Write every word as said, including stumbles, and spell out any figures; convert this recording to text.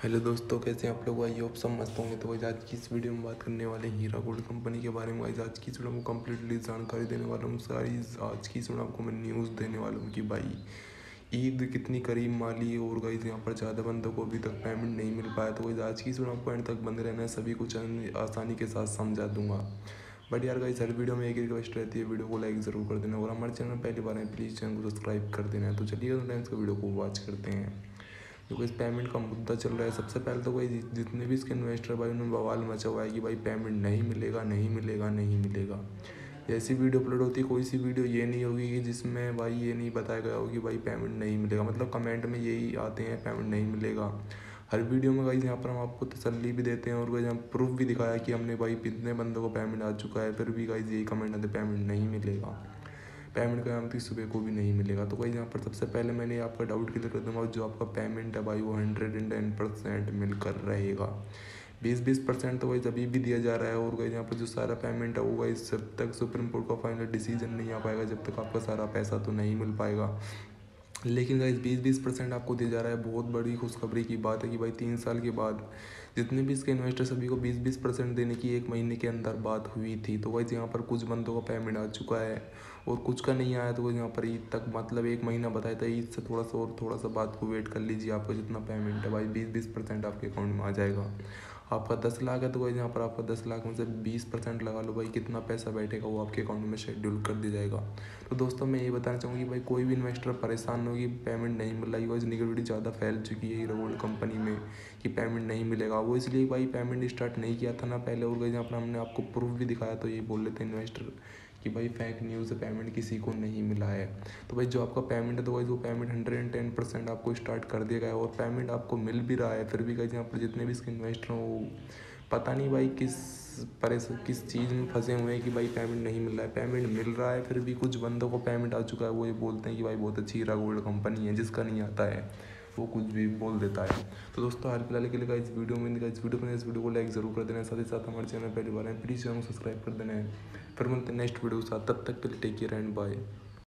Hello दोस्तों, कैसे हैं आप लोग। आई होप सब मस्त होंगे। तो वही आज की इस वीडियो में बात करने वाले हैं हीरा गोल्ड कंपनी के बारे में। वही आज की इस वीडियो में कंप्लीटली जानकारी देने वाला हूँ। सारी आज की इस वीडियो आपको मैं न्यूज़ देने वाला हूँ कि भाई ईद कितनी करीब माली और गई यहाँ पर ज़्यादा बंदों को अभी तक पेमेंट नहीं मिल पाया। तो वही आज की इस वीडियो आपको एंड तक बंद रहना है, सभी कुछ आसानी के साथ समझा दूंगा। बट यार गाइस, हर वीडियो में एक रिक्वेस्ट रहती है, वीडियो को लाइक ज़रूर कर देना और हमारे चैनल पहली बार है प्लीज़ चैनल को सब्सक्राइब कर देना है। तो चलिए फ्रेंड्स का वीडियो को वॉच करते हैं। जो इस पेमेंट का मुद्दा चल रहा है, सबसे पहले तो भाई जितने भी इसके इन्वेस्टर भाई उन्होंने बवाल मचा हुआ है कि भाई पेमेंट नहीं मिलेगा नहीं मिलेगा नहीं मिलेगा। जैसी वीडियो अपलोड होती है, कोई सी वीडियो ये नहीं होगी कि जिसमें भाई ये नहीं बताया गया हो कि भाई पेमेंट नहीं मिलेगा। मतलब कमेंट में यही आते हैं पेमेंट नहीं मिलेगा। हर वीडियो में भाई यहाँ पर हम आपको तसल्ली भी देते हैं और भाई यहाँ प्रूफ भी दिखाया कि हमने भाई कितने बंदों को पेमेंट आ चुका है, फिर भी गाइज यही कमेंट आते पेमेंट नहीं मिलेगा, पेमेंट का आमती सुबह को भी नहीं मिलेगा। तो भाई यहाँ पर सबसे पहले मैंने आपका डाउट क्लियर कर दूँगा, जो आपका पेमेंट है भाई वो हंड्रेड एंड टेन परसेंट मिलकर रहेगा। बीस बीस परसेंट तो भाई अभी भी दिया जा रहा है और भाई यहाँ पर जो सारा पेमेंट है वो भाई जब तक सुप्रीम कोर्ट का फाइनल डिसीजन नहीं आ पाएगा, जब तक आपका सारा पैसा तो नहीं मिल पाएगा। लेकिन गाइस बीस बीस परसेंट आपको दिया जा रहा है। बहुत बड़ी खुशखबरी की बात है कि भाई तीन साल के बाद जितने भी इसके इन्वेस्टर सभी को बीस बीस परसेंट देने की एक महीने के अंदर बात हुई थी। तो गाइस यहाँ पर कुछ बंदों का पेमेंट आ चुका है और कुछ का नहीं आया। तो यहाँ पर ईद तक मतलब एक महीना बताया था, ईद से थोड़ा सा और थोड़ा सा बात को वेट कर लीजिए। आपका जितना पेमेंट है भाई बीस बीस परसेंट आपके अकाउंट में आ जाएगा। आपका दस लाख है तो भाई यहाँ पर आपका दस लाख में से बीस परसेंट लगा लो भाई, कितना पैसा बैठेगा वो आपके अकाउंट में शेड्यूल कर दिया जाएगा। तो दोस्तों मैं ये बताना चाहूँगा कि भाई कोई भी इन्वेस्टर परेशान हो कि पेमेंट नहीं मिल रही है। आज निगेटिविटी ज़्यादा फैल चुकी है हीरो गोल्ड कंपनी में कि पेमेंट नहीं मिलेगा। वो इसलिए भाई पेमेंट स्टार्ट नहीं किया था ना पहले, और यहाँ पर हमने आपको प्रूफ भी दिखाया। तो ये बोल रहे थे इन्वेस्टर कि भाई फेक न्यूज़ है, पेमेंट किसी को नहीं मिला है। तो भाई जो आपका पेमेंट है तो भाई वो payment hundred and ten percent आपको स्टार्ट कर दिया गया है और पेमेंट आपको मिल भी रहा है। फिर भी कहीं यहाँ पर जितने भी इसके इन्वेस्टर हैं वो पता नहीं भाई किस परेशान किस चीज़ में फंसे हुए हैं कि भाई पेमेंट नहीं मिल रहा है। पेमेंट मिल रहा है फिर भी कुछ बंदों को पेमेंट आ चुका है, वो ये बोलते हैं कि भाई बहुत अच्छी हीरा गोल्ड कंपनी है। जिसका नहीं आता है वो कुछ भी बोल देता है। तो दोस्तों हाल फिलहाल के लिए इस वीडियो में इस वीडियो में इस वीडियो को लाइक ज़रूर कर देना है। साथ ही साथ हमारे चैनल पहली बार है प्लीज़ चैनल को सब्सक्राइब कर देना है। फिर मिलते हैं नेक्स्ट वीडियो के साथ, तब तक के लिए टेक केयर एंड बाय।